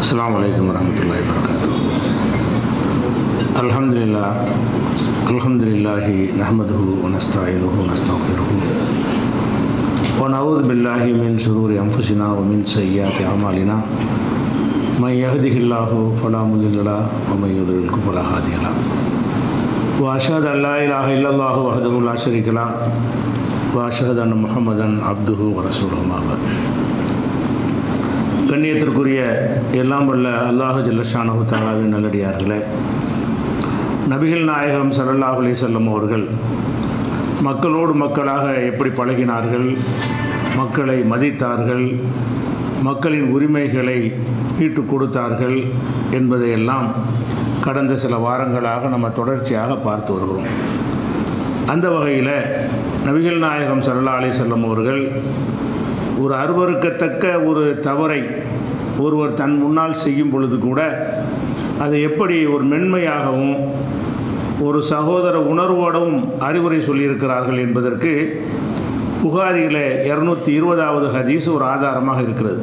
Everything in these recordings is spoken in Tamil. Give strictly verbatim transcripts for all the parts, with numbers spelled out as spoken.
அஸ்ஸலாமு அலைக்கும் வரஹ்மத்துல்லாஹி வபரகாத்துஹு. அல்ஹம்துலில்லாஹ் அல்ஹம்துலில்லாஹி நஹ்மதுஹு வ நஸ்தஈனுஹு வ நஸ்தக்ஃபிருஹு வ நஊது பில்லாஹி மின் ஷுரூரி அன்ஃபுஸினா வ மின் ஸய்யிஆத்தி அமாலினா மன் யஹ்திஹில்லாஹு ஃபலா முضில்ல லஹு வ மன் யுضلில்ஹு ஃபலா ஹாதிய லஹு வ அஷ்ஹது அல்லா இலாஹா இல்லல்லாஹு வஹ்தஹு லா ஷரீக லஹு வ அஷ்ஹது அன்ன முஹம்மதன் அப்துஹு வ ரசூலுஹு. அம்மா பஅத். கண்ணியத்திற்குரிய எல்லாம் வல்ல அல்லாஹு ஜல்ல ஷானஹு தஆலாவின் நல்லடியார்களே, நபிகள் நாயகம் ஸல்லல்லாஹு அலைஹி வஸல்லம் அவர்கள் மக்களோடு மக்களாக எப்படி பழகினார்கள், மக்களை மதித்தார்கள், மக்களின் உரிமைகளை மீட்டு கொடுத்தார்கள் என்பதையெல்லாம் கடந்த சில வாரங்களாக நம்ம தொடர்ச்சியாக பார்த்து வருகிறோம். அந்த வகையில் நபிகள் நாயகம் ஸல்லல்லாஹு அலைஹி வஸல்லம் அவர்கள் ஒரு அருவருக்கத்தக்க ஒரு தவறை ஒருவர் தன் முன்னால் செய்யும் பொழுது கூட அதை எப்படி ஒரு மென்மையாகவும் ஒரு சகோதர உணர்வோடவும் அறிவுரை சொல்லியிருக்கிறார்கள் என்பதற்கு புகாரியில் இரநூத்தி இருபதாவது ஹதீஸ் ஒரு ஆதாரமாக இருக்கிறது.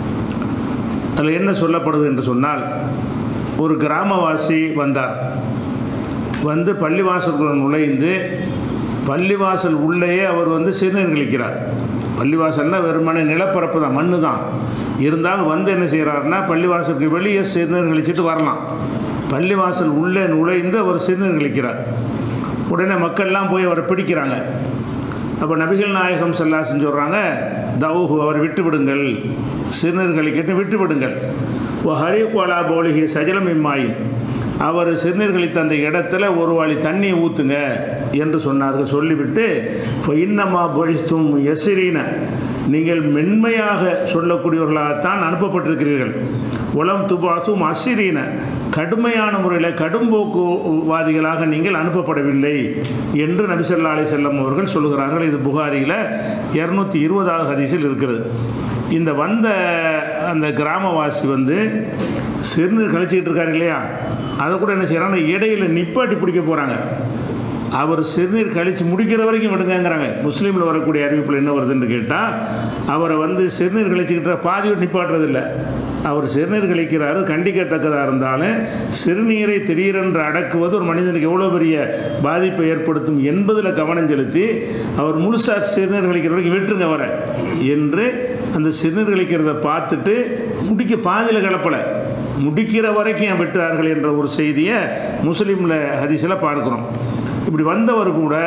அதில் என்ன சொல்லப்படுது என்று சொன்னால், ஒரு கிராமவாசி வந்தார். வந்து பள்ளிவாசலுக்குள் நுழைந்து பள்ளிவாசல் உள்ளேயே அவர் வந்து சிறுநீர் கழிக்கிறார். பள்ளிவாசல்னால் வெறுமனே நிலப்பரப்பு தான், மண்ணு தான். இருந்தாலும் வந்து என்ன செய்கிறாருன்னா, பள்ளிவாசலுக்கு வெளியே சிறுநீர் கழிச்சிட்டு வரலாம். பள்ளிவாசல் உள்ளே நுழைந்து அவர் சிறுநீர் கழிக்கிறார். உடனே மக்கள்லாம் போய் அவரை பிடிக்கிறாங்க. அப்போ நபிகள் நாயகம் ஸல்லல்லாஹு அலைஹி சொல்கிறாங்க, தவுஹு, அவர் விட்டு விடுங்கள், சிறுநீர் கழிக்கட்டு விட்டு விடுங்கள். ஓ ஹரிகு அலா பௌலிஹி சஜலம் இம்மாயின், அவர் சிறுநீர் கழித்த அந்த இடத்துல ஒரு வாளி தண்ணியை ஊற்றுங்க என்று சொன்னார்கள். சொல்லிவிட்டு இப்போ இன்னமா பொழிஸ்தும் எசிரீன, நீங்கள் மென்மையாக சொல்லக்கூடியவர்களாகத்தான் அனுப்பப்பட்டிருக்கிறீர்கள். உலம் துபாசும் அசிரீன, கடுமையான முறையில் கடும்போக்குவாதிகளாக நீங்கள் அனுப்பப்படவில்லை என்று நபி ஸல்லல்லாஹு அலைஹி வஸல்லம் அவர்கள் சொல்கிறார்கள். இது புகாரியில் இரநூத்தி இருபதாவது ஹதீஸில் இருக்கிறது. இந்த வந்த அந்த கிராமவாசி வந்து சிறுநீர் கழிச்சிக்கிட்டு இருக்காரு இல்லையா, அதை கூட என்ன செய்கிறாங்க, இடையில் நிப்பாட்டி பிடிக்க போகிறாங்க. அவர் சிறுநீர் கழித்து முடிக்கிற வரைக்கும் விடுங்கிறாங்க. முஸ்லீமில் வரக்கூடிய அறிவிப்பில் என்ன வருதுன்னு கேட்டால், அவரை வந்து சிறுநீர் கழிச்சுக்கிட்ட பாதியோடு நிப்பாட்டுறதில்லை. அவர் சிறுநீர் கழிக்கிறாரு, கண்டிக்கத்தக்கதாக இருந்தாலும் சிறுநீரை திடீரென்று அடக்குவது ஒரு மனிதனுக்கு எவ்வளோ பெரிய பாதிப்பை ஏற்படுத்தும் என்பதில் கவனம் செலுத்தி அவர் முழுசாக சிறுநீர் கழிக்கிற வரைக்கும் விட்டுருங்க வர என்று அந்த சிறுநீர் கழிக்கிறத பார்த்துட்டு முடிக்க பாதியில் கலப்பலை, முடிக்கிற வரைக்கும் விட்டார்கள் என்ற ஒரு செய்தியை முஸ்லீமில் ஹதீஸில் பார்க்குறோம். இப்படி வந்தவர் கூட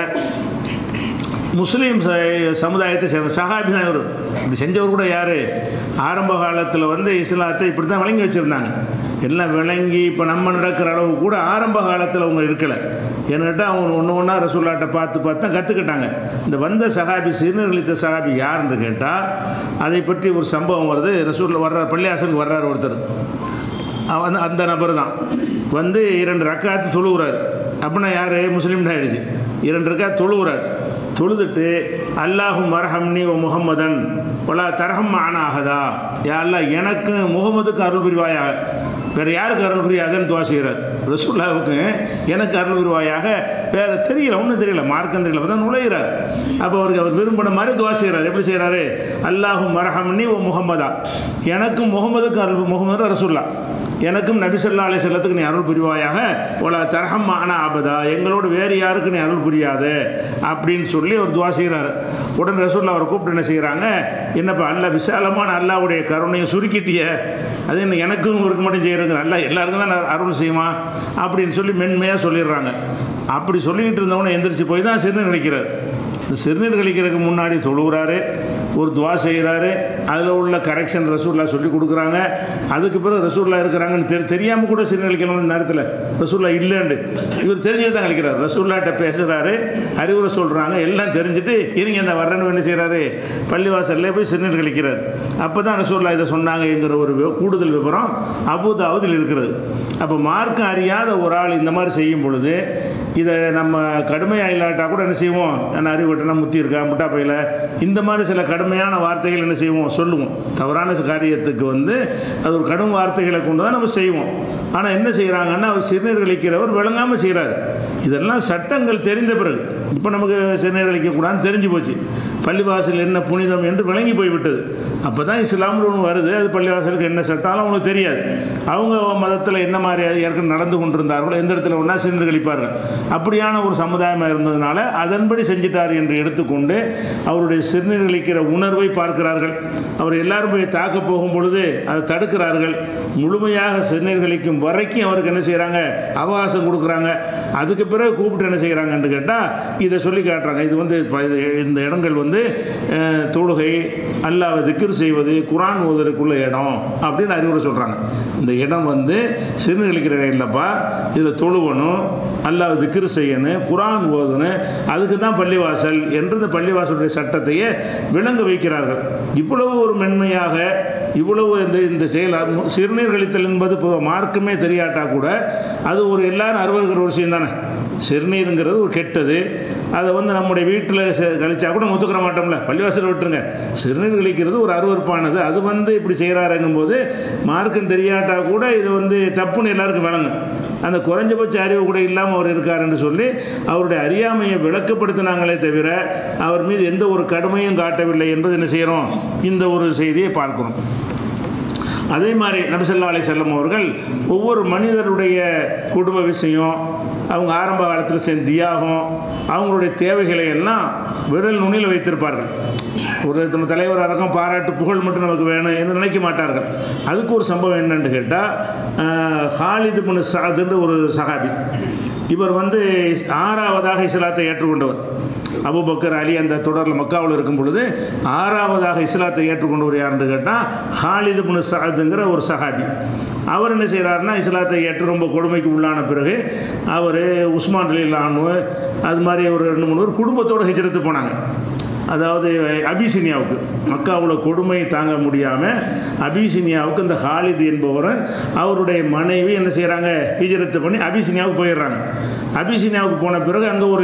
முஸ்லீம் சமுதாயத்தை சேர்ந்த சஹாபி தான். இவர் இப்படி செஞ்சவர் கூட யார், ஆரம்ப காலத்தில் வந்து இஸ்லாத்தை இப்படி தான் வழங்கி வச்சுருந்தாங்க. எல்லாம் விளங்கி இப்போ நம்ம நடக்கிற அளவு கூட ஆரம்ப காலத்தில் அவங்க இருக்கலை. ஏன்னுட்டா அவங்க ஒன்று ஒன்றா ரசூல்லாட்டை பார்த்து பார்த்து தான் கற்றுக்கிட்டாங்க. இந்த வந்த சஹாபி, சிறுநீர் கழித்த சஹாபி யாருன்னு கேட்டால், அதை பற்றி ஒரு சம்பவம் வருது. ரசூலில் வர்ற பள்ளியாசனுக்கு வர்றார் ஒருத்தர். அவன் அந்த நபர் தான் வந்து இரண்டு ரக்காத்து தொழுகிறார். அப்படின்னா யார், முஸ்லீம் ஆகிடுச்சு. இரண்டு ரக்காத்து தொழுகிறார். தொழுதுட்டு அல்லாஹு மர்ஹம்னி ஓ முஹம்மதன் ஒலா தரஹம் ஆனாகதா, யா அல்லா எனக்கு முகமதுக்கு அருள் புரிவாயாக, வேறு யாருக்கு அருள் புரியாதுன்னு துவா செய்கிறார். ரசூலுல்லாஹ்வுக்கு எனக்கு அருள் புரிவாயாக, வேறு தெரியல, ஒன்றும் தெரியல, மார்க்கம் தெரியல, அப்போ தான் நுழைகிறார். அப்போ அவருக்கு அவர் விரும்பின மாதிரி துவா செய்கிறார். எப்படி செய்கிறாரு, அல்லாஹு மர்ஹம்னி ஓ முஹம்மதா, எனக்கும் முகமதுக்கு அருள், முகமது ரசூல்லா, எனக்கும் நபி ஸல்லல்லாஹு அலைஹி வஸல்லத்துக்கு நீ அருள் புரிவாயாக, ஒலா தரஹம் ஆனா அபதா, எங்களோடு வேறு யாருக்கு நீ அருள் புரியாது அப்படின்னு சொல்லி அவர் துவா செய்கிறார். உடனே ரசூலுல்லாஹ் அவரை கூப்பிட்டு என்ன செய்கிறாங்க, என்னப்பா அல்லா விசாலமான அல்லாவுடைய கருணையை சுருக்கிட்டிய, அது என்ன எனக்கும் இவருக்கு மட்டும் செய்கிறது, அல்லா எல்லாருக்கும் தான் அருள் செய்யுமா அப்படின்னு சொல்லி மென்மையாக சொல்லிடுறாங்க. அப்படி சொல்லிக்கிட்டு இருந்தவொன்னே எந்திரிச்சு போய் தான் சிறுநீர் கழிக்கிறார். இந்த சிறுநீர் கழிக்கிறதுக்கு முன்னாடி தொழுகிறாரு, ஒரு துவா செய்கிறாரு, அதில் உள்ள கரெக்ஷன் ரசூலுல்லாஹ் சொல்லி கொடுக்குறாங்க. அதுக்கு பிறகு ரசூலுல்லாஹ் இருக்கிறாங்கன்னு தெரி தெரியாமல் கூட சிறுநீர் கழிக்கணும்னு நேரத்தில் ரசூலுல்லாஹ் இல்லைண்டு இவர் தெரிஞ்சு தான் கழிக்கிறார். ரசூலுல்லாஹ்ட்ட பேசுகிறாரு, அறிவுரை சொல்கிறாங்க, எல்லாம் தெரிஞ்சுட்டு இருங்க இந்த வர்றன்னு என்ன செய்கிறாரு, பள்ளிவாசல்லே போய் சிறுநீர் கழிக்கிறார். அப்போ தான் ரசூலுல்லாஹ் இதை சொன்னாங்கங்கிற ஒரு கூடுதல் விவரம் அபூதாவுதில் இருக்கிறது. அப்போ மார்க்கம் அறியாத ஒரு ஆள் இந்த மாதிரி செய்யும் பொழுது இதை நம்ம கடுமையாக இல்லாட்டா கூட என்ன செய்வோம், நான் அறிவுட்டனா முத்தி இருக்கா முட்டா பையில, இந்த மாதிரி சில கடுமையான வார்த்தைகள் என்ன செய்வோம் சொல்லுவோம். தவறான காரியத்துக்கு வந்து அது ஒரு கடும் வார்த்தைகளை கொண்டு தான் நம்ம செய்வோம். ஆனால் என்ன செய்கிறாங்கன்னா, அவர் சிறுநீர் கழிக்கிறவர் விளங்காமல் செய்கிறார். இதெல்லாம் சட்டங்கள் தெரிந்த பிறகு இப்போ நமக்கு சிறுநீர் கழிக்கக்கூடாதுன்னு தெரிஞ்சு போச்சு. பள்ளிவாசல் என்ன புனிதம் என்று விளங்கி போய்விட்டது. அப்போ தான் இஸ்லாம்னு ஒன்று வருது. அது பள்ளிவாசலுக்கு என்ன சட்டாலும் அவங்களுக்கு தெரியாது. அவங்க மதத்தில் என்ன மாதிரி ஏற்கனவே நடந்து கொண்டிருந்தார்களோ, எந்த இடத்துல ஒன்றா சென்று கழிப்பார்கள். அப்படியான ஒரு சமுதாயமாக இருந்ததுனால அதன்படி செஞ்சிட்டார் என்று எடுத்துக்கொண்டு அவருடைய சிறுநீர் கழிக்கிற உணர்வை பார்க்கிறார்கள். அவர் எல்லாரும் போய் தாக்க போகும் பொழுது அதை தடுக்கிறார்கள். முழுமையாக சிறுநீர் கழிக்கும் வரைக்கும் அவருக்கு என்ன செய்கிறாங்க, அவகாசம் கொடுக்குறாங்க. அதுக்கு பிறகு கூப்பிட்டு என்ன செய்கிறாங்கன்னு கேட்டால் இதை சொல்லி காட்டுறாங்க. இது வந்து இந்த இடங்கள் வந்து தொழுகை, அல்லாஹ்வை திக்ர் செய்வது, குர்ஆன் ஓதுறதுக்குள்ள இடம் அப்படின்னு அறிவுரை சொல்கிறாங்க. இந்த இடம் வந்து சிறுநீர் கழிக்கிற இடம் இல்லைப்பா, இதில் தொழுவணும், அல்லாஹ்வை திக்ர் செய்யணும், குர்ஆன் ஓதணும், அதுக்கு தான் பள்ளிவாசல் என்று இந்த பள்ளிவாசலுடைய சட்டத்தையே விளங்க வைக்கிறார்கள். இவ்வளவு ஒரு மென்மையாக இவ்வளவு இந்த இந்த செயல் சிறுநீர் கழித்தல் என்பது இப்போ மார்க்குமே தெரியாட்டா கூட அது ஒரு எல்லாரும் அறுவருக்கிற ஒரு விஷயம் தானே. சிறுநீருங்கிறது ஒரு கெட்டது. அதை வந்து நம்முடைய வீட்டில் கழிச்சா கூட ஒத்துக்கிற மாட்டோம்ல, பள்ளிவாசல் விட்டுருங்க. சிறுநீர் கழிக்கிறது ஒரு அருவருப்பானது. அது வந்து இப்படி செய்கிறாருங்கும்போது மார்க்கம் தெரியாட்டா கூட இது வந்து தப்புன்னு எல்லாருக்கும் விளங்கும். அந்த குறைஞ்சபட்ச அறிவு கூட இல்லாமல் அவர் இருக்காருன்னு சொல்லி அவருடைய அறியாமையை விளக்கப்படுத்தினாங்களே தவிர அவர் மீது எந்த ஒரு கடுமையும் காட்டவில்லை என்பது என்ன செய்கிறோம், இந்த ஒரு செய்தியை பார்க்கிறோம். அதே மாதிரி நபி ஸல்லல்லாஹு அலைஹி வஸல்லம் அவர்கள் ஒவ்வொரு மனிதருடைய குடும்ப விஷயம், அவங்க ஆரம்ப காலத்தில் செஞ்ச தியாகம், அவங்களுடைய தேவைகளை எல்லாம் விரல் நுனியில் வைத்திருப்பார்கள். ஒரு நம்ம தலைவராக இருக்கும் பாராட்டு புகழ் மட்டும் நமக்கு வேணும் என்று நினைக்க மாட்டார்கள். அதுக்கு ஒரு சம்பவம் என்னன்னு கேட்டால், ஹாலித் இப்னு ஸஅத் ஒரு சஹாபி. இவர் வந்து ஆறாவதாக இஸ்லாத்தை ஏற்றுக்கொண்டவர். அபூபக்கர், அலி அந்த தொடரில் மக்காவில் இருக்கும் பொழுது ஆறாவதாக இஸ்லாத்தை ஏற்றுக்கொண்டவர் யாருன்னு கேட்டால் ஹாலித் இப்னு ஸஅத்ங்கிற ஒரு சஹாபி. அவர் என்ன செய்கிறாருன்னா, இஸ்லாத்தை ஏற்று ரொம்ப கொடுமைக்கு உள்ளான பிறகு அவர் உஸ்மான் ரலியல்லாஹு அன்ஹு அது மாதிரி ஒரு ரெண்டு மூணு பேர் குடும்பத்தோடு ஹிஜ்ரத்து போனாங்க. அதாவது அபிசினியாவுக்கு, மக்காவில் கொடுமை தாங்க முடியாமல் அபிசினியாவுக்கு இந்த ஹாலித் என்பவர் அவருடைய மனைவி என்ன செய்கிறாங்க, ஹிஜ்ரத்து பண்ணி அபிசினியாவுக்கு போயிடுறாங்க. அபிசினியாவுக்கு போன பிறகு அங்கே ஒரு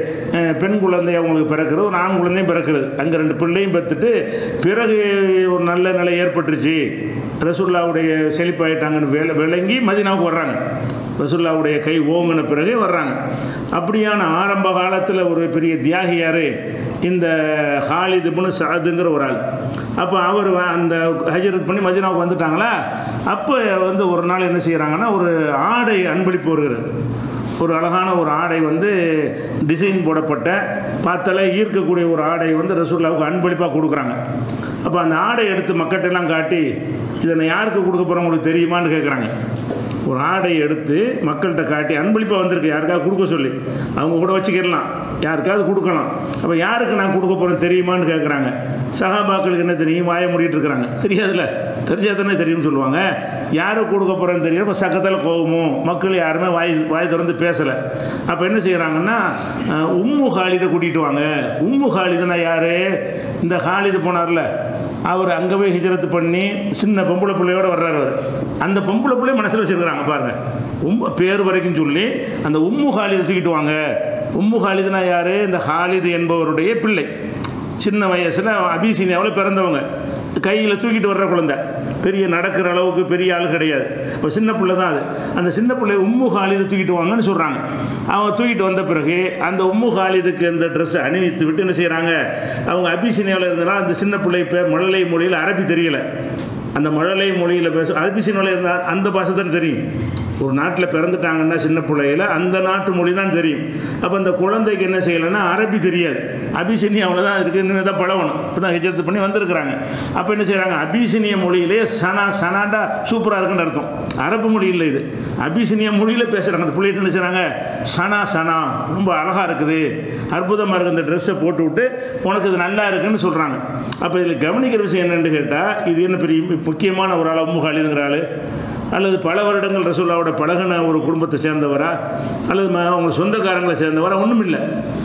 பெண் குழந்தை அவங்களுக்கு பிறக்கிறது, ஒரு ஆண் குழந்தையும் பிறக்கிறது. அங்கே ரெண்டு பிள்ளையும் பெற்றுட்டு பிறகு ஒரு நல்ல நிலை ஏற்பட்டுருச்சு, ரசூலுல்லாவுடைய செழிப்பாயிட்டாங்கன்னு வேலை விளங்கி மதீனாவுக்கு வர்றாங்க. ரசூலுல்லாவுடைய கை ஓங்கின பிறகு வர்றாங்க. அப்படியான ஆரம்ப காலத்தில் ஒரு பெரிய தியாகியார் இந்த ஹாலித் இப்னு ஸஅத்ங்கிற ஒரு ஆள். அப்போ அவர் அந்த ஹஜ்ரத் பண்ணி மதீனாவுக்கு வந்துட்டாங்களா, அப்போ வந்து ஒரு நாள் என்ன செய்கிறாங்கன்னா, ஒரு ஆடை அன்பளிப்பு வருகிறது. ஒரு அழகான ஒரு ஆடை வந்து டிசைன் போடப்பட்ட பார்த்தாலே ஈர்க்கக்கூடிய ஒரு ஆடை வந்து ரசூலுல்லாவுக்கு அன்பளிப்பாக கொடுக்குறாங்க. அப்போ அந்த ஆடை எடுத்து மக்கள்கிட்டெல்லாம் காட்டி, இதை நான் யாருக்கு கொடுக்க போகிறேன் உங்களுக்கு தெரியுமான்னு கேட்குறாங்க. ஒரு ஆடை எடுத்து மக்கள்கிட்ட காட்டி அன்பளிப்பாக வந்திருக்கு, யாருக்காவது கொடுக்க சொல்லி, அவங்க கூட வச்சுக்கிடலாம், யாருக்காவது கொடுக்கலாம். அப்போ யாருக்கு நான் கொடுக்க போகிறேன் தெரியுமான்னு கேட்குறாங்க. சஹாபாக்களுக்கு என்ன தெரியும், வாயை மூடிட்டு இருக்கிறாங்க. தெரியாதுல்ல, தெரிஞ்சால் தானே தெரியும்னு சொல்லுவாங்க. யாருக்கு கொடுக்க போகிறேன்னு தெரியும். இப்போ சக்கத்தில் கோவமும் மக்கள் யாருமே வாய் வாய் திறந்து பேசலை. அப்போ என்ன செய்கிறாங்கன்னா, உம்மு ஹாலிதை கூட்டிகிட்டு வாங்க. உம்மு ஹாலிதுன்னா யார், இந்த ஹாலிது போனார்ல அவர் அங்கே போய் ஹிஜ்ரத்து பண்ணி சின்ன பொம்பளை பிள்ளையோடு வர்றார். அவர் அந்த பொம்பளை பிள்ளைய மனசில் வச்சுருக்கிறாங்க பாருங்கள், உம் பேர் வரைக்கும் சொல்லி அந்த உம்மு ஹாலிதை தூக்கிட்டு வாங்க. உம்மு ஹாலிதுனா யார், இந்த ஹாலிது என்பவருடைய பிள்ளை, சின்ன வயசில் அபிசீனியாவில் பிறந்தவங்க, கையில் தூக்கிட்டு வர்ற குழந்தை, பெரிய நடக்கிற அளவுக்கு பெரிய ஆள் கிடையாது, இப்போ சின்ன பிள்ளை தான் அது. அந்த சின்ன பிள்ளை உம்மு ஹாலிதை தூக்கிட்டு வாங்கன்னு சொல்கிறாங்க. அவங்க தூக்கிட்டு வந்த பிறகு அந்த உம்மு ஹாலிதுக்கு அந்த ட்ரெஸ்ஸை அணிவித்து விட்டு என்ன செய்கிறாங்க, அவங்க அபிசீனியாவில் இருந்தனால அந்த சின்ன பிள்ளை பேர் மழலை மொழியில் அரபி தெரியலை. அந்த மழலை மொழியில் பேச அபிசீனியாவில் இருந்தால் அந்த பாஷை தான் தெரியும். ஒரு நாட்டில் பிறந்துட்டாங்கன்னா சின்ன பிள்ளையில் அந்த நாட்டு மொழி தான் தெரியும். அப்போ அந்த குழந்தைக்கு என்ன செய்யலைன்னா அரபி தெரியாது, அபிசீனியாவில் தான் இருக்குது, இன்னும் தான் பழகணும். இப்போ தான் ஹிஜ்ரத் பண்ணி வந்திருக்கிறாங்க. அப்போ என்ன செய்கிறாங்க, அபிசீனிய மொழியிலே சனா சனாண்டா சூப்பராக இருக்குன்னு அர்த்தம். அரபு மொழி இல்லை, இது அபிசீனிய மொழியில் பேசுகிறாங்க. அந்த பிள்ளைகிட்ட என்ன செய்கிறாங்க, சனா சனா ரொம்ப அழகாக இருக்குது, அற்புதமாக இருக்குது, இந்த ட்ரெஸ்ஸை போட்டு விட்டு உனக்கு இது நல்லா இருக்குன்னு சொல்கிறாங்க. அப்போ இதில் கவனிக்கிற விஷயம் என்னென்னு கேட்டால், இது என்ன பெரிய முக்கியமான ஒரு ஆள் உம்மு ஹாலிதுங்கிற ஆள், அல்லது பல வருடங்கள் ரசூலுல்லாவோட பழகின ஒரு குடும்பத்தை சேர்ந்தவரா, அல்லது அவங்க சொந்தக்காரங்களை சேர்ந்தவரா, ஒன்றும் இல்லை.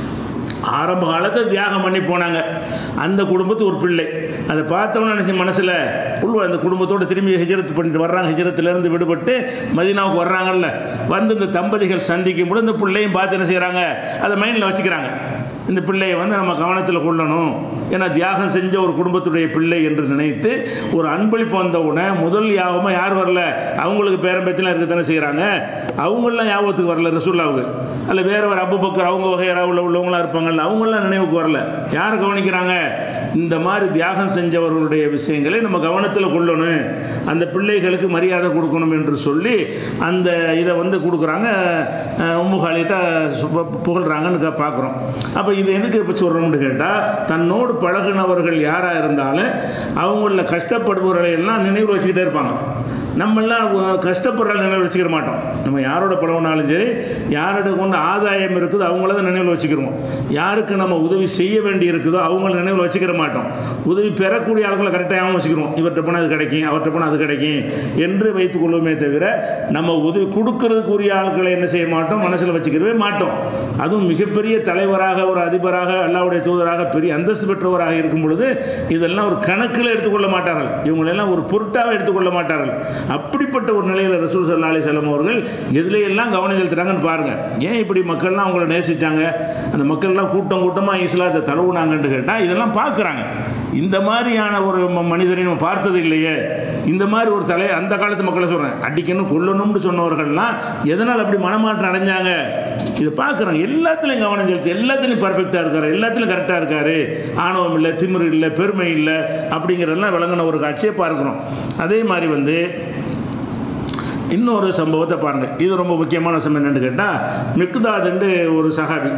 ஆரம்ப காலத்தை தியாகம் பண்ணி போனாங்க. அந்த குடும்பத்து ஒரு பிள்ளை அதை பார்த்தோன்னு நினச்சி மனசில் உள்ள அந்த குடும்பத்தோடு திரும்பி ஹிஜ்ரத் பண்ணிட்டு வர்றாங்க. ஹிஜ்ரத்திலேருந்து விடுபட்டு மதீனாவுக்கு வர்றாங்கல்ல, வந்து இந்த தம்பதிகள் சந்திக்கும் போது இந்த பிள்ளையும் பார்த்து என்ன செய்கிறாங்க, அதை மைண்டில் வச்சுக்கிறாங்க. இந்த பிள்ளையை வந்து நம்ம கவனத்தில் கொள்ளணும், ஏன்னா தியாகம் செஞ்ச ஒரு குடும்பத்துடைய பிள்ளை என்று நினைத்து ஒரு அன்பளிப்பு வந்தவுடனே முதல் யாபமாக யார் வரல? அவங்களுக்கு பேரம்பேத்திலாம் இருக்கத்தானே செய்கிறாங்க. அவங்களாம் ஞாபகத்துக்கு வரல ரசூலுல்லாவுக்கு. அல்ல வேற ஒரு அபூபக்கர் அவங்க வகையராவில் உள்ளவங்களாம் இருப்பாங்கல்ல, அவங்களாம் நினைவுக்கு வரல. யார் கவனிக்கிறாங்க? இந்த மாதிரி தியாகம் செஞ்சவர்களுடைய விஷயங்களை நம்ம கவனத்தில் கொள்ளணும், அந்த பிள்ளைகளுக்கு மரியாதை கொடுக்கணும் என்று சொல்லி அந்த இதை வந்து கொடுக்குறாங்க. உம்மு ஹாலிதா புகழ்கிறாங்கன்னு பார்க்குறோம். அப்போ இது எதுக்கு இப்போ சொல்கிறோம்னு கேட்டால், தன்னோடு பழகினவர்கள் யாராக இருந்தாலும் அவங்கள கஷ்டப்படுபவர்களை எல்லாம் நினைவில் வச்சுக்கிட்டே இருப்பாங்க. நம்மெல்லாம் கஷ்டப்படுற நினைவில் வச்சுக்கிற மாட்டோம். நம்ம யாரோட பழகினாலும் சரி, யாரோட கொண்டு ஆதாயம் இருக்குதோ அவங்கள தான் நினைவில் வச்சுக்கிறோம். யாருக்கு நம்ம உதவி செய்ய வேண்டி இருக்குதோ அவங்கள நினைவில் வச்சுக்கிற மாட்டோம். உதவி பெறக்கூடிய ஆட்களை கரெக்டாக வச்சுக்கிறோம். இவர்கிட்ட போனால் அது கிடைக்கும், அவர்கிட்ட போனால் அது கிடைக்கும் என்று வைத்துக் கொள்வோமே தவிர, நம்ம உதவி கொடுக்கறதுக்குரிய ஆட்களை என்ன செய்ய மாட்டோம், மனசில் வச்சுக்கிறவே மாட்டோம். அதுவும் மிகப்பெரிய தலைவராக, ஒரு அதிபராக, அல்லாஹ்வுடைய தூதராக, பெரிய அந்தஸ்து பெற்றவராக இருக்கும் பொழுது இதெல்லாம் ஒரு கணக்கில் எடுத்துக்கொள்ள மாட்டார்கள். இவங்களெல்லாம் ஒரு பொருட்டாக எடுத்துக்கொள்ள மாட்டார்கள். அப்படிப்பட்ட ஒரு நிலையில் ரசூல் ஸல்லல்லாஹு அலைஹி வஸல்லம் அவர்கள் எதுலையெல்லாம் கவனம் செலுத்துறாங்கன்னு பாருங்கள். ஏன் இப்படி மக்கள்லாம் அவங்கள நேசித்தாங்க, அந்த மக்கள்லாம் கூட்டம் கூட்டமாக இஸ்லாத்தை தழுவுனாங்கன்னு கேட்டால் இதெல்லாம் பார்க்குறாங்க. இந்த மாதிரியான ஒரு மனிதரை நம்ம பார்த்தது இல்லையே. இந்த மாதிரி ஒரு தலை அந்த காலத்து மக்களை சொல்கிறேன், அடிக்கணும் கொல்லணும்னு சொன்னவர்கள்லாம் எதனால் அப்படி மனமாற்றம் அடைஞ்சாங்க இதை பார்க்குறாங்க. எல்லாத்துலேயும் கவனம் செலுத்தி எல்லாத்துலேயும் பர்ஃபெக்டாக இருக்கார், எல்லாத்துலையும் கரெக்டாக இருக்கார், ஆணவம் இல்லை, திமிரு இல்லை, பெருமை இல்லை அப்படிங்கிறதெல்லாம் விளங்கின ஒரு காட்சியை பார்க்குறோம். அதே மாதிரி வந்து இன்னொரு சம்பவத்தை பாருங்கள். இது ரொம்ப முக்கியமான சம்பவம் என்னென்னு கேட்டால், மிக்தாதுண்டு ஒரு சஹாபி,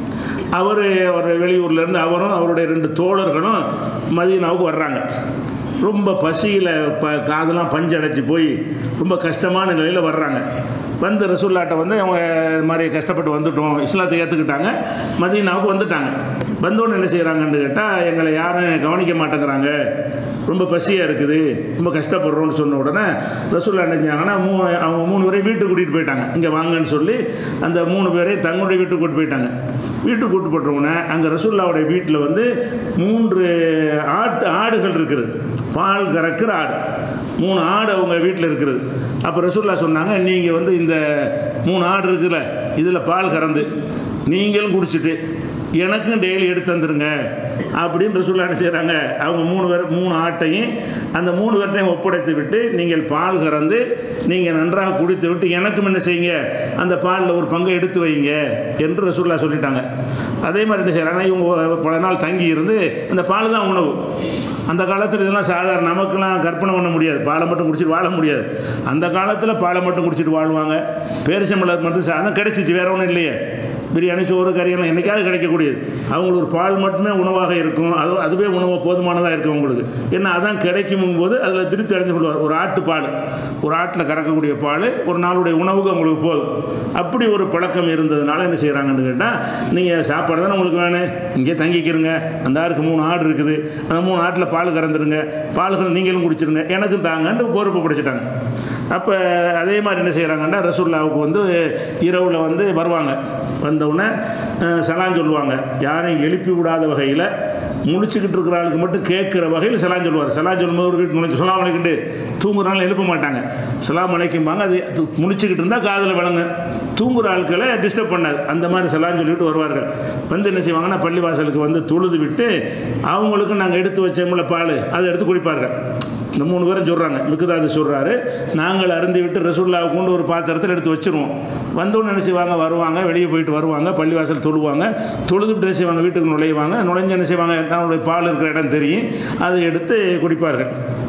அவர் ஒரு வெளியூர்லேருந்து அவரும் அவருடைய ரெண்டு தோழர்களும் மதீனாவுக்கு வர்றாங்க. ரொம்ப பசியில் ப காதெல்லாம் பஞ்சு அடைச்சி போய் ரொம்ப கஷ்டமான நிலையில் வர்றாங்க. வந்து ரசூல்லாட்ட வந்து அவங்க இது மாதிரி கஷ்டப்பட்டு வந்துட்டோம், இஸ்லாத்தை ஏற்றுக்கிட்டாங்க, மதீனாவுக்கு வந்துட்டாங்க. வந்தோன்னு என்ன செய்கிறாங்கன்னு கேட்டால், எங்களை யாரும் கவனிக்க மாட்டேங்கிறாங்க, ரொம்ப பசியாக இருக்குது, ரொம்ப கஷ்டப்படுறோன்னு சொன்ன உடனே ரசூல்லா என்ன செஞ்சாங்கன்னா, மூணு அவங்க மூணு பேரையும் வீட்டுக்கு கூட்டிகிட்டு போயிட்டாங்க. இங்கே வாங்கன்னு சொல்லி அந்த மூணு பேரையும் தங்களுடைய வீட்டுக்கு கூட்டு போயிட்டாங்க. வீட்டுக்கு கூட்டு போட்டவுடனே அங்கே ரசூல்லாவுடைய வீட்டில் வந்து மூன்று ஆட்டு ஆடுகள் இருக்குது, பால் கறக்கிற ஆடு, மூணு ஆடு அவங்க வீட்டில் இருக்கிறது. அப்போ ரசூல்லா சொன்னாங்க, நீங்கள் வந்து இந்த மூணு ஆடு இருக்குல்ல, இதில் பால் கறந்து நீங்களும் குடிச்சிட்டு எனக்கும் டெய்லி எடுத்து தந்துருங்க அப்படின்னு ரசூல்லா என்ன செய்கிறாங்க, அவங்க மூணு பேர் மூணு ஆட்டையும் அந்த மூணு பேர்ட்டையும் ஒப்படைத்து விட்டு நீங்கள் பால் கறந்து நீங்கள் நன்றாக குடித்து விட்டு எனக்கும் என்ன செய்யுங்க, அந்த பாலில் ஒரு பங்கை எடுத்து வைங்க என்று ரசூல்லா சொல்லிட்டாங்க. அதே மாதிரி என்ன செய்கிறாங்க, இவங்க பல நாள் தங்கி இருந்து அந்த பால் தான் உணவு. அந்த காலத்தில் இதெல்லாம் சாதாரண, நமக்கெல்லாம் கற்பனை பண்ண முடியாது, பாலை மட்டும் குடிச்சிட்டு வாழ முடியாது. அந்த காலத்தில் பாலை மட்டும் குடிச்சிட்டு வாழ்வாங்க. பேரிச்சம்பழம் மட்டும் சாதம் கிடைச்சிச்சு, வேற ஒன்றும் இல்லையே. பிரியாணி, சோறு, கறியெல்லாம் என்றைக்காவது கிடைக்கக்கூடியது. அவங்களுக்கு ஒரு பால் மட்டுமே உணவாக இருக்கும், அது அதுவே உணவு போதுமானதாக இருக்கும் அவங்களுக்கு. ஏன்னா அதான் கிடைக்கும் போது அதில் திருப்தி அடைஞ்சு கொள்வார். ஒரு ஆட்டு பால், ஒரு ஆட்டில் கறக்கக்கூடிய பால் ஒரு நாளுடைய உணவுக்கு அவங்களுக்கு போதும். அப்படி ஒரு பழக்கம் இருந்ததுனால என்ன செய்கிறாங்கன்னு கேட்டால், நீங்கள் சாப்பாடு தானே உங்களுக்கு வேணும், இங்கே தங்கிக்கிறங்க, அந்த ஆருக்கு மூணு ஆடு இருக்குது, அந்த மூணு ஆட்டில் பால் கறந்துருங்க, பால்கள் நீங்களும் குடிச்சிருங்க, எனக்கும் தாங்கன்ட்டு பொறுப்பு படிச்சுட்டாங்க. அப்போ அதே மாதிரி என்ன செய்கிறாங்கன்னா, ரசூல்லாவுக்கு வந்து இரவில் வந்து வருவாங்க. வந்தவுடனே சலான் சொல்லுவாங்க. யாரையும் எழுப்பி விடாத வகையில், முடிச்சுக்கிட்டு இருக்கிற ஆளுக்கு மட்டும் கேட்குற வகையில் சலான் சொல்லுவார். சலான் சொல்லும்போது ஒரு வீட்டு முடிச்சு சலாம் அலைக்கிட்டு தூங்குறாலும் எழுப்ப மாட்டாங்க, சலாம் அலைக்கும்பாங்க. அது முடிச்சுக்கிட்டு இருந்தால் காதில் விளங்க, தூங்குற ஆட்களை டிஸ்டர்ப் பண்ணாது. அந்த மாதிரி சலான் சொல்லிவிட்டு வருவார்கள். வந்து என்ன செய்வாங்கன்னா, பள்ளிவாசலுக்கு வந்து தொழுது விட்டு அவங்களுக்கு நாங்கள் எடுத்து வச்சோம்ல பால், அதை எடுத்து குடிப்பார்கள். இந்த மூணு பேரும் சொல்கிறாங்க, மிக்தாது சொல்கிறாரு, நாங்கள் அருந்தி விட்டு ரசூல்லாவை கொண்டு ஒரு பாத்திரத்தில் எடுத்து வச்சுருவோம். வந்தோன்னு என்ன செய்வாங்க, வருவாங்க, வெளியே போயிட்டு வருவாங்க, பள்ளிவாசல் தொழுவாங்க, தொழுதுட்டு என்ன செய்வாங்க, வீட்டுக்கு நுழைவாங்க, நுழைஞ்சு என்ன செய்வாங்க, நம்மளுடைய பால் இருக்கிற இடம் தெரியும், அதை எடுத்து குடிப்பார்கள்.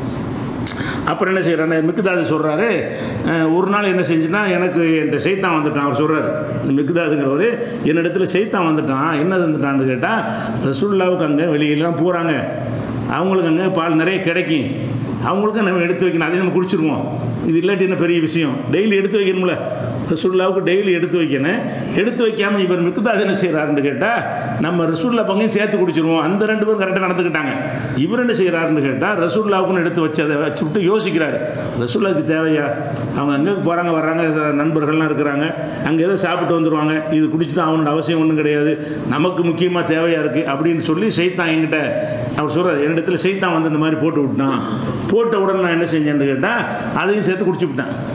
அப்புறம் என்ன செய்கிறாங்க, மிக்தாது சொல்கிறாரு, ஒரு நாள் என்ன செஞ்சுன்னா, எனக்கு என்கிட்ட சைத்தான் வந்துட்டான். அவர் சொல்கிறார், மிக்தாதுங்கிறவர், என்னிடத்துல சைத்தான் வந்துட்டான். என்ன வந்துட்டான்னு கேட்டால், ரசூலுல்லாவுக்கு அங்கே வெளியெல்லாம் போகிறாங்க, அவங்களுக்கு அங்கே பால் நிறைய கிடைக்கும், அவங்களுக்கும் நம்ம எடுத்து வைக்கணும், அதை நம்ம குடிச்சிருவோம். இது இல்லாட்டி என்ன பெரிய விஷயம், டெய்லி எடுத்து வைக்கணும்ல, ரசூலுல்லாவுக்கு டெய்லி எடுத்து வைக்கணும். எடுத்து வைக்காமல் இவர் மிக்தாது என்ன செய்கிறாருன்னு கேட்டால், நம்ம ரசூலுல்லா பங்கையும் சேர்த்து குடிச்சிருவோம். அந்த ரெண்டு பேரும் கரெக்டாக நடந்துக்கிட்டாங்க. இவர் என்ன செய்கிறாருன்னு கேட்டால், ரசூலுல்லாவுக்குன்னு எடுத்து வச்சு அதை வச்சு விட்டு யோசிக்கிறார், ரசூலுல்லாவுக்கு தேவையா, அவங்க அங்கே போகிறாங்க வர்றாங்க, நண்பர்கள்லாம் இருக்கிறாங்க, அங்கே எதோ சாப்பிட்டு வந்துடுவாங்க, இது குடிச்சு தான் அவனோட அவசியம் ஒன்றும் கிடையாது, நமக்கு முக்கியமாக தேவையாக இருக்குது அப்படின்னு சொல்லி சைத்தான் என்கிட்ட அவர் சொல்கிறார், என்னிடத்துல சைத்தான் வந்து இந்த மாதிரி போட்டு விட்டான். போட்ட உடனே நான் என்ன செஞ்சேன்னு கேட்டால், அதையும் சேர்த்து குடிச்சு விட்டேன்.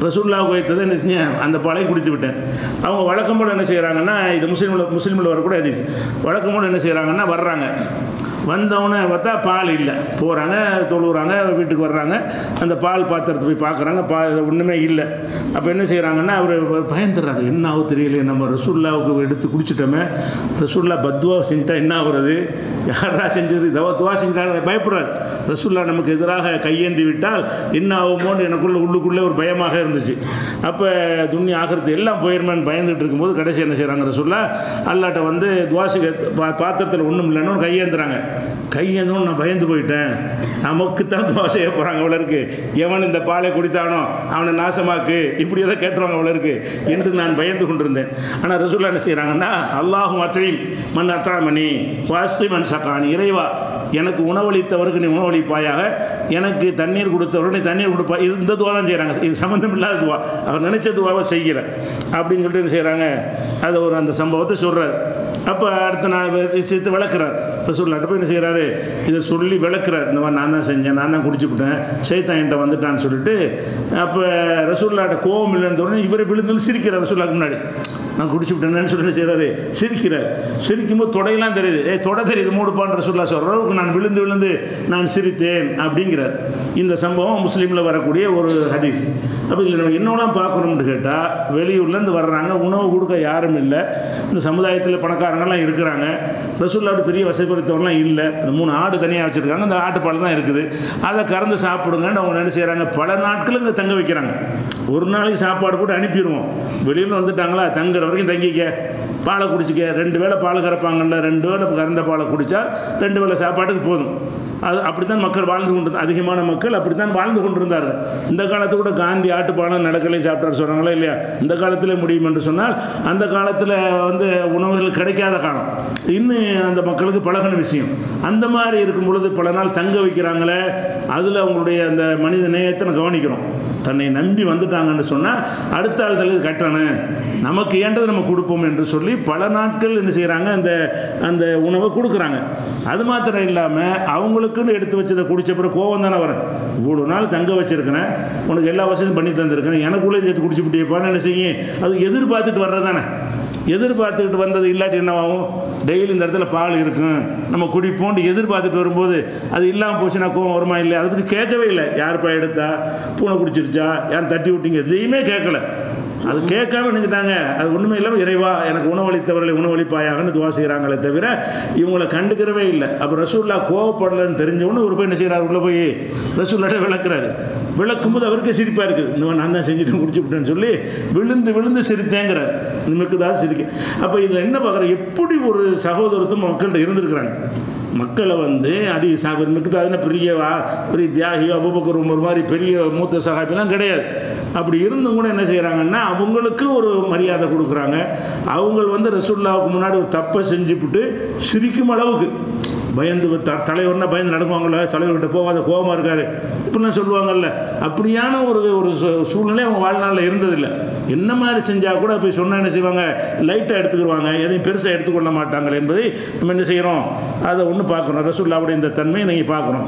ரசூலுல்லாஹ்வுக்கு வைத்ததை என்ன செஞ்சேன், அந்த பாலை குடித்து விட்டேன். அவங்க வழக்கம் போல் என்ன செய்கிறாங்கன்னா, இது முஸ்லீமில் முஸ்லீமில் வரக்கூட ஹதீஸ், வழக்கம் போல் என்ன செய்கிறாங்கன்னா வர்றாங்க, வந்தவொடனே பார்த்தா பால் இல்லை, போகிறாங்க தொழுகிறாங்க, வீட்டுக்கு வர்றாங்க, அந்த பால் பாத்திரத்தை போய் பார்க்குறாங்க, பால் ஒன்றுமே இல்லை. அப்போ என்ன செய்கிறாங்கன்னா அவர் பயந்துடுறாங்க, என்ன ஆகும் தெரியலையே, நம்ம ரசூலுல்லாஹ்வுக்கு எடுத்து குடிச்சிட்டோமே, ரசூலுல்லாஹ் பத்வா செஞ்சுட்டா என்ன ஆகுறது, யாரா செஞ்சது தவா துவா செஞ்சுட்டாங்க பயப்படுறாரு. ரசூலுல்லாஹ் நமக்கு எதிராக கையேந்தி விட்டால் என்ன ஆகுமோன்னு எனக்குள்ள உள்ளுக்குள்ளே ஒரு பயமாக இருந்துச்சு. அப்போ துன்யா ஆகிறது எல்லாம் போயிருமேன்னு பயந்துட்டு இருக்கும்போது கடைசி என்ன செய்கிறாங்க, ரசூலுல்லாஹ் அல்லாட்ட வந்து துவாசி பாத்திரத்தில் ஒன்றும் இல்லைன்னு கையேந்துறாங்க. கையேந்தோன்னு நான் பயந்து போயிட்டேன், நமக்கு தான் துவா செய்ய போகிறாங்க அவ்வளோ இருக்கு, எவன் இந்த பாலை குடித்தானோ அவனை நாசமாக்கு, இப்படி எதை கேட்டுருவாங்க அவ்வளோ இருக்கு என்று நான் பயந்து கொண்டிருந்தேன். ஆனால் ரசூலுல்லாஹ் என்ன செய்கிறாங்கன்னா, அல்லாஹும் அத்ரீம் மன் அத்ராமணி வாஸ்தி மன் சகானி, இறைவா எனக்கு உணவளித்தவருக்கு நீ உணவளிப்பாயாக, எனக்கு தண்ணீர் கொடுத்தவருக்கு நீ தண்ணீர் கொடுப்பா. இது இந்த துவா தான் செய்கிறாங்க, இது சம்மந்தம் இல்லாத துவா, அவர் நினைச்ச துவாவை செய்கிற அப்படின்னு சொல்லிட்டு என்ன செய்கிறாங்க, அதை ஒரு அந்த சம்பவத்தை சொல்கிறார். அப்போ அடுத்த நாள் விஷயத்தை விளக்குறார். ரசூலுல்லாஹ் போய் என்ன செய்கிறாரு, இதை சொல்லி விளக்குறார், இந்த மாதிரி நான் தான் செஞ்சேன், நான் தான் குடிச்சுவிட்டேன், சைத்தான் என்கிட்ட வந்துட்டான்னு சொல்லிட்டு. அப்போ ரசூலுல்லாஹ்ட்ட கோபம் இல்லைன்னு உடனே இவரை விழுந்து சிரிக்கிறார். ரசூலுல்லாஹ்க்கு முன்னாடி நான் குடிச்சு விட்டேன்னு சொல்லி செய்கிறாரு, சிரிக்கிறார். சிரிக்கும்போது தொடையெல்லாம் தெரியுது, ஏ தொடை தெரியுது மூடுப்பான்னு ரசூலுல்லாஹ் சொல்கிற அளவுக்கு நான் விழுந்து விழுந்து நான் சிரித்தேன் அப்படிங்கிறார். இந்த சம்பவம் முஸ்லீமில் வரக்கூடிய ஒரு ஹதீஸ். அப்போ இதில் நம்ம என்னெல்லாம் பார்க்கணும்னு கேட்டால், வெளியூர்லேருந்து வர்றாங்க, உணவு கொடுக்க யாரும் இல்லை, இந்த சமுதாயத்தில் பணக்காரங்கள்லாம் இருக்கிறாங்க, ரசூலுல்லாஹ்வுக்கு பெரிய வசதி படைத்தவங்களாம் இல்லை, அந்த மூணு ஆடு தனியாக வச்சுருக்காங்க, அந்த ஆட்டுப்பால் தான் இருக்குது, அதை கறந்து சாப்பிடுங்கன்னு அவங்க என்ன செய்கிறாங்க, பல நாட்கள் இங்கே தங்க வைக்கிறாங்க. ஒரு நாளைக்கு சாப்பாடு போட்டு அனுப்பிடுவோம், வெளியில் வந்துட்டாங்களா தங்குற வரைக்கும் தங்கிக்க, பாலை குடிச்சிக்க, ரெண்டு வேளை பால் கறப்பாங்கல்ல, ரெண்டு வேளை கறந்த பாலை குடித்தா ரெண்டு வேளை சாப்பாட்டுக்கு போதும். அது அப்படி தான் மக்கள் வாழ்ந்து கொண்டு, அதிகமான மக்கள் அப்படி தான் வாழ்ந்து கொண்டிருந்தார்கள். இந்த காலத்து கூட காந்தி ஆட்டுப்பாலம் நடக்கலையும் சாப்பிட்டார் சொல்கிறாங்களா இல்லையா, இந்த காலத்தில் முடியும் என்று சொன்னால், அந்த காலத்தில் வந்து உணவுகள் கிடைக்காத காலம், இன்னும் அந்த மக்களுக்கு பழகின விஷயம். அந்த மாதிரி இருக்கும் பொழுது பல நாள் தங்க வைக்கிறாங்களே, அதில் அவங்களுடைய அந்த மனித நேயத்தை கவனிக்கிறோம். தன்னை நம்பி வந்துட்டாங்கன்னு சொன்னால் அடுத்த ஆள்களுக்கு கட்டணும், நமக்கு ஏண்டதை நம்ம கொடுப்போம் என்று சொல்லி பல நாட்கள் என்ன செய்கிறாங்க, அந்த அந்த உணவை கொடுக்குறாங்க. அது மாத்திரம் இல்லாமல் அவங்களுக்குன்னு எடுத்து வச்சதை குடித்த பிறகு கோவம் தானே வரும், இவ்வளோ நாள் தங்க வச்சுருக்கிறேன், உனக்கு எல்லா வசதியும் பண்ணி தந்திருக்கேன், எனக்குள்ளே சேர்த்து குடிச்சு விட்டியப்பான்னு என்ன செய்யும், அது எதிர்பார்த்துட்டு வர்றது தானே. எதிர்பார்த்துக்கிட்டு வந்தது இல்லாட்டி என்னவாகும், டெய்லி இந்த இடத்துல பால் இருக்கும் நம்ம குடிப்போண்டு எதிர்பார்த்துட்டு வரும்போது அது இல்லாமல் போச்சுன்னா கோவம் வருமா இல்லை, அதை பற்றி கேட்கவே இல்லை. யார் பா எடுத்தா, பூனை குடிச்சிருச்சா, யார் தட்டி விட்டீங்க, எதையுமே கேட்கல. அது கேட்காம நினைச்சிட்டாங்க, அது ஒன்றுமே இல்லாமல் இறைவா எனக்கு உணவளித்தவர்களை உணவளிப்பாயாகன்னு துவா செய்கிறாங்களே தவிர இவங்களை கண்டுக்கிறவே இல்லை. அப்போ ரசூலுல்லாஹ் கோவப்படலன்னு தெரிஞ்சவொன்னு ஒரு போய் என்ன செய்கிறார், உள்ளே போய் ரசூலுல்லாஹ்ட்ட விளக்குறாரு. விளக்கும்போது அவருக்கே சிரிப்பாக இருக்குது, இந்த மாதிரி நான் தான் செஞ்சுட்டு குடிச்சு விட்டேன்னு சொல்லி விழுந்து விழுந்து சிரித்தேங்கிறார். நமக்கு தான் சிரிக்க. அப்போ இதில் என்ன பார்க்குறேன், எப்படி ஒரு சகோதரத்துவம் மக்கள்கிட்ட இருந்திருக்கிறாங்க. மக்களை வந்து அடி சாப்பிட்ற மிக்கு அதுனா பெரிய பெரிய தியாகியோ அபூபக்கர் உமர் மாதிரி பெரிய மூத்த சகாபிலாம் கிடையாது. அப்படி இருந்தும் கூட என்ன செய்கிறாங்கன்னா அவங்களுக்கு ஒரு மரியாதை கொடுக்குறாங்க. அவங்க வந்து ரசூலுல்லாஹ்வுக்கு முன்னாடி ஒரு தப்பை செஞ்சுவிட்டு சிரிக்கும் அளவுக்கு பயந்து த தலைவர்னா பயந்து நடக்குவாங்கள்ல, தலைவர்கிட்ட போகாத கோபமாக இருக்கார் இப்படிலாம் சொல்லுவாங்கள்ல, அப்படியான ஒரு ஒரு சூழ்நிலை அவங்க வாழ்நாளில் இருந்ததில்லை. என்ன மாதிரி செஞ்சால் கூட போய் சொன்னால் என்ன செய்வாங்க, லைட்டாக எடுத்துக்கிடுவாங்க, எதையும் பெருசாக எடுத்துக்கொள்ள மாட்டாங்க என்பதை நம்ம என்ன செய்கிறோம், அதை ஒன்று பார்க்குறோம். ரசூலுல்லாஹ்வுடைய இந்த தன்மையை நீங்கள் பார்க்குறோம்.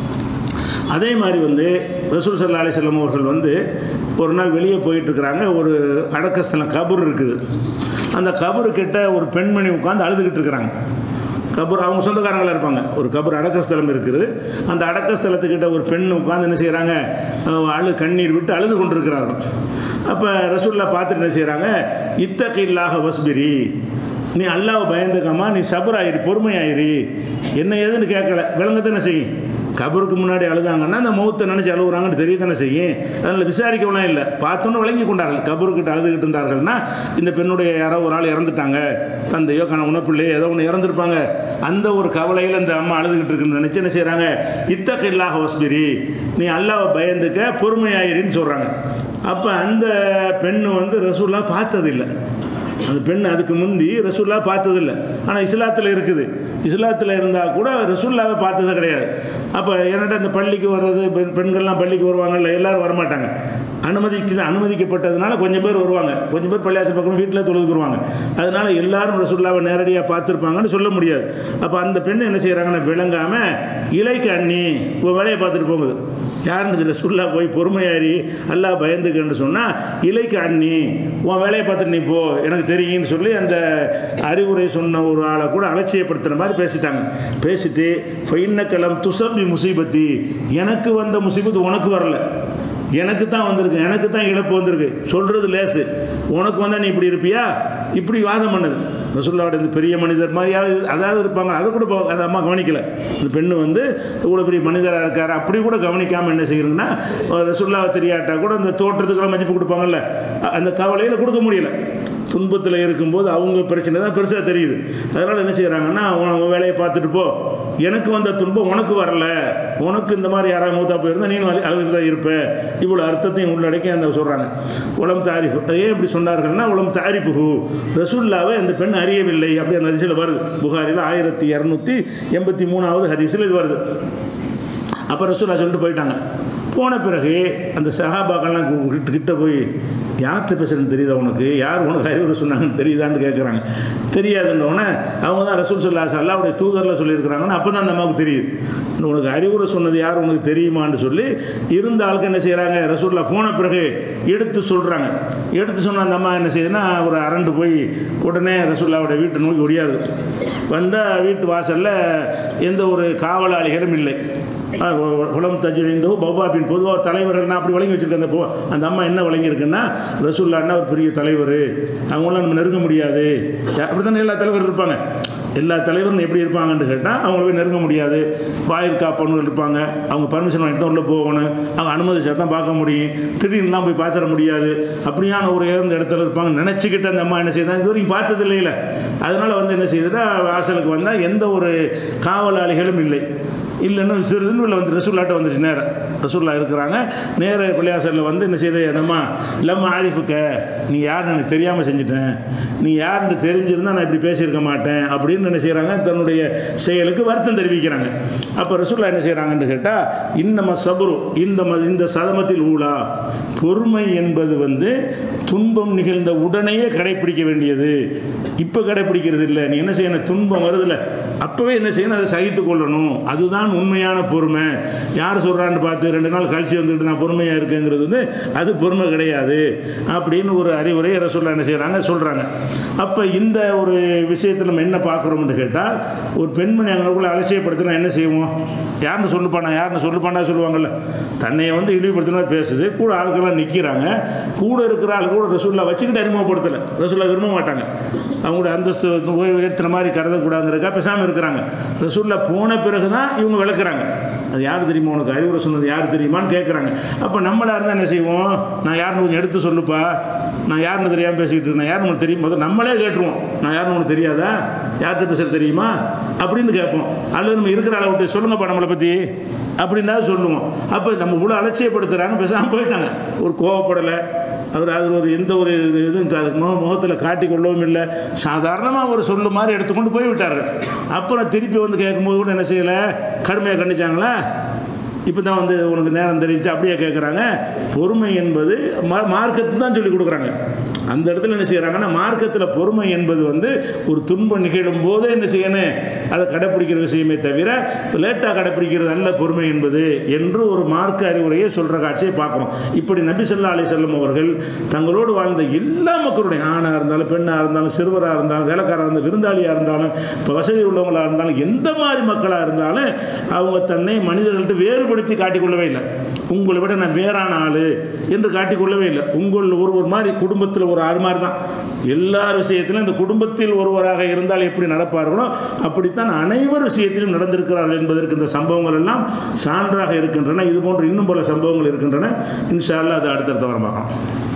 அதே மாதிரி வந்து ரசூல் ஸல்லல்லாஹு அலைஹி வஸல்லம் அவர்கள் வந்து ஒரு நாள் வெளியே போயிட்டுருக்குறாங்க, ஒரு அடக்கஸ்தலம் கபர் இருக்குது, அந்த கபரு கிட்ட ஒரு பெண்மணி உட்காந்து அழுதுகிட்டு இருக்கிறாங்க. கபர் அவங்க சொந்தக்காரங்களாக இருப்பாங்க, ஒரு கபர் அடக்கஸ்தலம் இருக்குது, அந்த அடக்கஸ்தலத்துக்கிட்ட ஒரு பெண் உட்காந்து என்ன செய்கிறாங்க, அழு கண்ணீர் விட்டு அழுது கொண்டிருக்கிறார்கள். அப்போ ரசூலுல்லாஹ் பார்த்துட்டு என்ன செய்கிறாங்க, இத்தகில்லாஹ வஸ்பிரி, நீ அல்லாஹ்வை பயந்துக்காமா, நீ சபராயிரு, பொறுமையாயிரு, என்ன ஏதுன்னு கேட்கல, விளங்கத்தானே செய்யும். கபருக்கு முன்னாடி அழுதாங்கன்னா அந்த மௌத்தை நினச்சி அழுகுறாங்கன்னு தெரிய தானே செய்யும். அதனால் விசாரிக்கலாம் இல்லை, பார்த்தோன்னு விளங்கி கொண்டார்கள். கபருக்கிட்ட அழுதுகிட்டு இருந்தார்கள்னா இந்த பெண்ணுடைய யாரோ ஒரு ஆள் இறந்துட்டாங்க, தந்தையோ கணவனோ பிள்ளையோ ஏதோ ஒன்று இறந்துருப்பாங்க, அந்த ஒரு கவலையில் இந்த அம்மா அழுதுகிட்டு இருக்குன்னு நினச்சி என்ன செய்கிறாங்க, இத்தகில்லாஹ வஸ்பிரி, நீ அல்லாஹ்வை பயந்துக்க, பொறுமையாயிருன்னு சொல்கிறாங்க. அப்போ அந்த பெண்ணு வந்து ரசூலுல்லாஹ் பார்த்ததில்லை. அந்த பெண் அதுக்கு முந்தி ரசூலுல்லாஹ் பார்த்ததில்லை, ஆனால் இஸ்லாத்தில் இருக்குது. இஸ்லாத்தில் இருந்தால் கூட ரசூலுல்லாஹ்வை பார்த்தது கிடையாது. அப்போ என்கிட்ட இந்த பள்ளிக்கு வர்றது, பெண் பெண்கள்லாம் பள்ளிக்கு வருவாங்கல்ல, எல்லோரும் வரமாட்டாங்க, அனுமதிக்கு அனுமதிக்கப்பட்டதுனால கொஞ்சம் பேர் வருவாங்க, கொஞ்சம் பேர் பள்ளியாசல் பக்கம் வீட்டில் தொழுதுக்குருவாங்க. அதனால் எல்லாரும் ரசூலுல்லாஹ்வை நேரடியாக பார்த்துருப்பாங்கன்னு சொல்ல முடியாது. அப்போ அந்த பெண் என்ன செய்கிறாங்கன்னா விளங்காமல், இலைக்கு அண்ணி உன் வேலையை பார்த்துட்டு போகுது, யாருன்னு ரசூலுல்லாஹ் போய் பொறுமையாரி அல்லாஹ் பயந்துக்கன்னு சொன்னால் இலைக்கு அண்ணி உன் வேலையை பார்த்துட்டு நீ போ எனக்கு தெரியும்னு சொல்லி அந்த அறிவுரை சொன்ன ஒரு ஆளை கூட அலட்சியப்படுத்துகிற மாதிரி பேசிட்டாங்க. பேசிட்டு ஃபைன்னக்கலம் துசப்பி முசீபத்தி, எனக்கு வந்த முசீபத்து உனக்கு வரல, எனக்கு தான் வந்திருக்கு, எனக்கு தான் இழப்பு வந்திருக்கு, சொல்கிறது லேசு, உனக்கு வந்தால் நீ இப்படி இருப்பியா, இப்படி வாதம் பண்ணுது. ரசூலுல்லாஹ்வோட இந்த பெரிய மனிதர் மாதிரியாவது அதாவது இருப்பாங்க, அதை கூட அந்த அம்மா கவனிக்கலை. இந்த பெண்ணு வந்து இவ்வளோ பெரிய மனிதராக இருக்கார் அப்படி கூட கவனிக்காமல் என்ன செய்கிறீங்கன்னா, ரசூலுல்லாஹ் தெரியாட்டா கூட அந்த தோற்றத்துக்கெல்லாம் மதிப்பு கொடுப்பாங்கல்ல, அந்த கவலையில் கொடுக்க முடியல. துன்பத்தில் இருக்கும்போது அவங்க பிரச்சனை தான் பெருசாக தெரியுது. அதனால் என்ன செய்கிறாங்கன்னா, அவன் வேலையை பார்த்துட்டு போ, எனக்கு வந்த துன்பம் உனக்கு வரல, உனக்கு இந்த மாதிரி யாராவது மூத்தா போயிருந்தால் நீனும் அழுதுட்டு தான் இருப்ப, இவ்வளோ அர்த்தத்தையும் உள்ளடக்கி அந்த சொல்கிறாங்க. உலம் தாரிஃபு ஏன் இப்படி சொன்னார்கள்னா, உலம் தாரிஃபு ரசூலுல்லாஹ்வை அந்த பெண் அறியவில்லை அப்படி அந்த ஹதீஸில் வருது. புகாரில் ஆயிரத்தி இரநூத்தி எண்பத்தி மூணாவது ஹதீஸில் இது வருது. அப்போ ரசூலுல்லாஹ் சொல்லிட்டு போயிட்டாங்க. போன பிறகு அந்த சஹாபாக்கள்லாம் கிட்ட கிட்ட போய் யார்கிட்ட பேசுகிறேன்னு தெரியுதா உனக்கு, யார் உனக்கு அறிவுரை சொன்னாங்கன்னு தெரியுதான்னு கேட்குறாங்க. தெரியாதுன்னொடனே அவங்க தான் ரசூல் ஸல்லல்லாஹு அலைஹி வஸல்லம் அல்லாஹ்வுடைய தூதரில் சொல்லியிருக்கிறாங்கன்னு அப்போ தான் அந்த அம்மாவுக்கு தெரியுது. உனக்கு அறிவுரை சொன்னது யார் உனக்கு தெரியுமான்னு சொல்லி இருந்த ஆளுக்கு என்ன செய்கிறாங்க, ரசூலுல்லாஹ் போன பிறகு எடுத்து சொல்கிறாங்க. எடுத்து சொன்ன அந்த அம்மா என்ன செய்யுதுன்னா, ஒரு அரண்டு போய் உடனே ரசூலுல்லாஹ்வுடைய வீட்டை நோக்கி ஒடியாது. வந்தால் வீட்டு வாசலில் எந்த ஒரு காவலாளிகளும் இல்லை. உலம் தஜ்ஜிந்தோ பௌபாபின் பொதுவாக தலைவர்கள்னா அப்படி வழங்கி வச்சுருக்க அந்த அந்த அம்மா என்ன வழங்கியிருக்குன்னா, ரசூலுல்லாஹ்னா ஒரு பெரிய தலைவர், அவங்களாம் நம்ம நெருங்க முடியாது. அப்படி தானே எல்லா தலைவரும் இருப்பாங்க. எல்லா தலைவரும் எப்படி இருப்பாங்கன்னு கேட்டால் அவங்கள போய் நெருங்க முடியாது. வாயில் காப்பவர்கள் இருப்பாங்க, அவங்க பர்மிஷன் வாங்கிட்டு தான் உள்ளே போகணும், அவங்க அனுமதிச்சா தான் பார்க்க முடியும், திடீர்னுலாம் போய் பார்த்துட முடியாது. அப்படியான ஒரு உயர்ந்த இடத்துல இருப்பாங்க நினச்சிக்கிட்டு அந்த அம்மா என்ன செய்யுது, இது வரைக்கும் பார்த்தது இல்லையில. அதனால் வந்து என்ன செய்யுதுன்னா, வாசலுக்கு வந்தால் எந்த ஒரு காவலாளிகளும் இல்லை. இல்லைன்னு சிறிதுன்னு உள்ள வந்து ரசூலுல்லாஹ்ட்ட வந்துச்சு. நேரம் ரசூலுல்லாஹ் இருக்கிறாங்க, நேர பள்ளியாசலில் வந்து என்ன செய்யுது, அந்தம்மா இல்லம்மா ஆரிஃபுக்க, நீ யாருன்னு எனக்கு தெரியாமல் செஞ்சுட்டேன், நீ யாருன்னு தெரிஞ்சிருந்தால் நான் இப்படி பேசியிருக்க மாட்டேன் அப்படின்னு என்ன செய்கிறாங்க, தன்னுடைய செயலுக்கு வருத்தம் தெரிவிக்கிறாங்க. அப்போ ரசூலுல்லாஹ் என்ன செய்கிறாங்கன்னு கேட்டால், இன்னம சபுரு இந்த இந்த சதமத்தில் ஊழா, பொறுமை என்பது வந்து துன்பம் நிகழ்ந்த உடனேயே கடைப்பிடிக்க வேண்டியது, இப்போ கடைப்பிடிக்கிறது இல்லை. நீ என்ன செய்யணும், துன்பம் வருதில்ல அப்போவே என்ன செய்யணும், அதை சகித்து கொள்ளணும், அதுதான் உண்மையான பொறுமை. யார் சொல்கிறான்னு பார்த்து ரெண்டு நாள் கழிச்சு வந்துட்டு நான் பொறுமையாக இருக்கேங்கிறது வந்து அது பொறுமை கிடையாது அப்படின்னு ஒரு அறிவுரையை ரசூலுல்லாஹ் என்ன செய்கிறாங்க சொல்கிறாங்க. அப்போ இந்த ஒரு விஷயத்தில் நம்ம என்ன பார்க்குறோம்னு கேட்டால், ஒரு பெண்மணி அங்கனக்குள்ளே அலட்சியப்படுத்தினா என்ன செய்வோம், யாருன்னு சொல்லுப்பானா யாருன்னு சொல்லுப்பாண்டா சொல்லுவாங்கள்ல, தன்னையை வந்து இழிவுபடுத்தினா பேசுது, கூட ஆட்கள்லாம் நிற்கிறாங்க, கூட இருக்கிற ஆள் கூட ரசூலுல்லாஹ் வச்சுக்கிட்டு அறிமுகப்படுத்தலை, ரசூலுல்லாஹ் விரும்ப மாட்டாங்க, அவங்களோட அந்தஸ்து உயர்த்துற மாதிரி கருதக்கூடாதுங்கிறக்கா பேசாமல் இருக்கிறாங்க. ரசூலுல்லாஹ் போன பிறகு தான் இவங்க விளக்குறாங்க, அது யார் தெரியுமா உனக்கு அறிவுரை சொன்னது யார் தெரியுமான்னு கேட்குறாங்க. அப்போ நம்மளாக இருந்தால் என்ன செய்வோம், நான் யாருன்னு கொஞ்சம் எடுத்து சொல்லுப்பா, நான் யாருன்னு தெரியாமல் பேசிக்கிட்டு இருக்கேன், யாருன்னு உனக்கு தெரியும் போது நம்மளே கேட்டுருவோம், நான் யாருன்னு உனக்கு தெரியாதா, யார்கிட்ட பேசுகிறது தெரியுமா அப்படின்னு கேட்போம். அல்லது நம்ம இருக்கிற அளவு விட்டு சொல்லுங்கப்பா நம்மளை பற்றி அப்படின்னா சொல்லுவோம். அப்போ நம்ம இவ்வளோ அலட்சியப்படுத்துகிறாங்க, பேசாமல் போயிட்டாங்க, ஒரு கோவப்படலை, அவர் அது ஒரு எந்த ஒரு இதுவும் அதுக்கு முக முகத்தில் காட்டி கொள்ளவும் இல்லை, சாதாரணமாக ஒரு சொல்லு மாதிரி எடுத்துக்கொண்டு போய்விட்டார்கள். அப்புறம் திருப்பி வந்து கேட்கும்போது கூட என்ன செய்யலை, கடுமையாக கண்டிச்சாங்களா, இப்போ தான் வந்து உனக்கு நேரம் தெரிஞ்சு அப்படியே கேட்குறாங்க. பொறுமை என்பது மா மார்க்கத்தை தான் சொல்லிக் கொடுக்குறாங்க. அந்த இடத்துல என்ன செய்கிறாங்கன்னா, மார்க்கத்தில் பொறுமை என்பது வந்து ஒரு துன்பம் நிகழும் போதே என்ன செய்யணும், அதை கடைப்பிடிக்கிற விஷயமே தவிர லேட்டாக கடைப்பிடிக்கிறது அல்ல பொறுமை என்பது என்று ஒரு மார்க்க அறிவுரையை சொல்கிற காட்சியை பார்க்குறோம். இப்படி நபி ஸல்லல்லாஹு அலைஹி வஸல்லம் அவர்கள் தங்களோடு வாழ்ந்த எல்லா மக்களுடைய, ஆணாக இருந்தாலும் பெண்ணாக இருந்தாலும் சிறுவராக இருந்தாலும் வேலைக்காராக இருந்தாலும் விருந்தாளியாக இருந்தாலும் இப்போ வசதி உள்ளவங்களாக இருந்தாலும் எந்த மாதிரி மக்களாக இருந்தாலும் அவங்க தன்னை மனிதர்கள்ட்ட வேறுபடுத்தி காட்டிக்கொள்ளவே இல்லை. உங்களை விட நான் வேறான ஆள் என்று காட்டிக்கொள்ளவே இல்லை. உங்கள் ஒரு ஒரு மாதிரி குடும்பத்தில் ஒரு ஆறு மாதிரி தான் எல்லா விஷயத்திலும் இந்த குடும்பத்தில் ஒருவராக இருந்தால் எப்படி நடப்பார்களோ அப்படித்தான் அனைவர் விஷயத்திலும் நடந்திருக்கிறார்கள் என்பதற்கு இந்த சம்பவங்கள் எல்லாம் சான்றாக இருக்கின்றன. இது போன்று இன்னும் பல சம்பவங்கள் இருக்கின்றன. இன்ஷா அல்லாஹ் அது அடுத்தடுத்த வாரம் பார்க்கலாம்.